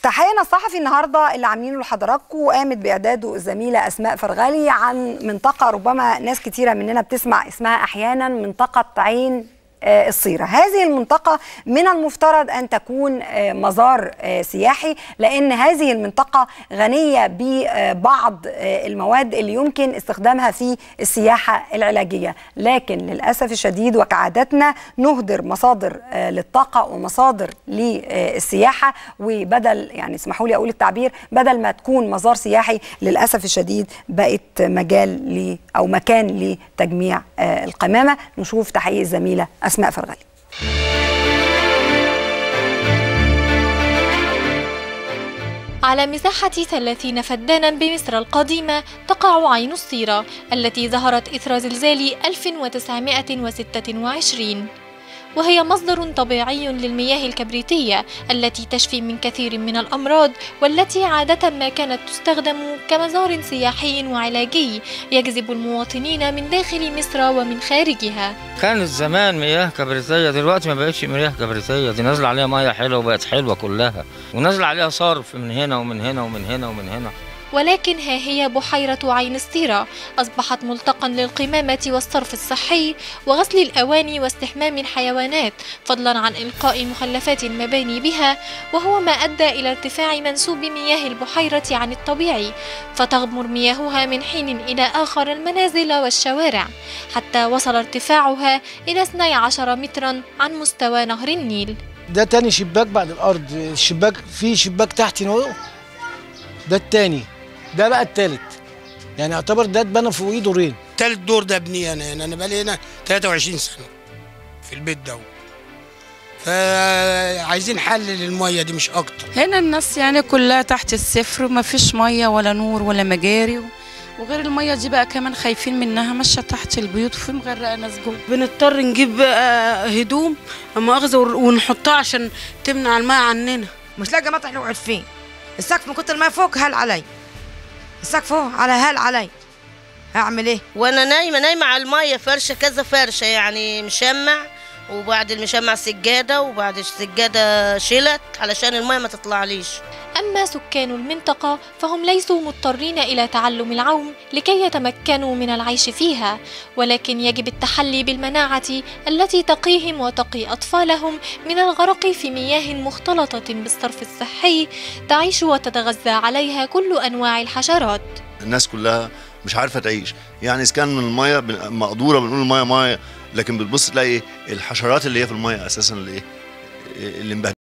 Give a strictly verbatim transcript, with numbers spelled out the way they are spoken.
تحقيقنا الصحفي النهارده اللي عاملينه لحضراتكم قامت باعداده الزميله اسماء فرغلي عن منطقه ربما ناس كتيره مننا بتسمع اسمها احيانا، منطقه عين الصيرة. هذه المنطقة من المفترض أن تكون مزار سياحي، لأن هذه المنطقة غنية ببعض المواد اللي يمكن استخدامها في السياحة العلاجية، لكن للأسف الشديد وكعادتنا نهدر مصادر للطاقة ومصادر للسياحة، وبدل يعني اسمحوا لي أقول التعبير بدل ما تكون مزار سياحي للأسف الشديد بقت مجال ل أو مكان لتجميع القمامة. نشوف تحقيق الزميلة أسماء فرغلي. على مساحة ثلاثين فدانا بمصر القديمة تقع عين الصيرة التي ظهرت إثر زلزال ألف وتسعمائة وستة وعشرين، وهي مصدر طبيعي للمياه الكبريتية التي تشفي من كثير من الأمراض، والتي عادة ما كانت تستخدم كمزار سياحي وعلاجي يجذب المواطنين من داخل مصر ومن خارجها. كانت زمان مياه كبريتية، دلوقتي ما بقتش مياه كبريتية، دي نازلة عليها مياه حلوة وبقت حلوة كلها، ونازلة عليها صرف من هنا ومن هنا ومن هنا ومن هنا. ولكن ها هي بحيرة عين الصيرة أصبحت ملتقا للقمامة والصرف الصحي وغسل الأواني واستحمام الحيوانات، فضلا عن إلقاء مخلفات المباني بها، وهو ما أدى إلى ارتفاع منسوب مياه البحيرة عن الطبيعي، فتغمر مياهها من حين إلى آخر المنازل والشوارع، حتى وصل ارتفاعها إلى اثني عشر مترا عن مستوى نهر النيل. ده تاني شباك بعد الأرض، الشباك في شباك تحت نوعه، ده التاني، ده بقى التالت، يعني يعتبر ده اتبنى فوقيه دورين. تالت دور ده ابني انا هنا، انا بقالي هنا ثلاثة وعشرين سنة في البيت ده، فعايزين حل للميه دي مش اكتر. هنا الناس يعني كلها تحت الصفر، ما فيش ميه ولا نور ولا مجاري، وغير الميه دي بقى كمان خايفين منها ماشيه تحت البيوت وفي مغرقه ناس جوه. بنضطر نجيب هدوم مؤاخذه ونحطها عشان تمنع الميه عننا. مش لاقي مطرح نقعد فيه، السقف من كتر ما فوق هل علي، السقف فوق على هل علي، هعمل ايه؟ وانا نايمه نايمه على الميه، فرشه كذا فرشه، يعني مشمع، وبعد المشمع سجاده، وبعد السجاده شلت علشان الميه ما تطلعليش. أما سكان المنطقة فهم ليسوا مضطرين إلى تعلم العوم لكي يتمكنوا من العيش فيها، ولكن يجب التحلي بالمناعة التي تقيهم وتقي أطفالهم من الغرق في مياه مختلطة بالصرف الصحي تعيش وتتغذى عليها كل أنواع الحشرات. الناس كلها مش عارفة تعيش، يعني إذا كان من المية مقدورة بنقول المية مية، لكن بتبص تلاقي الحشرات اللي هي في المية أساسا اللي اللي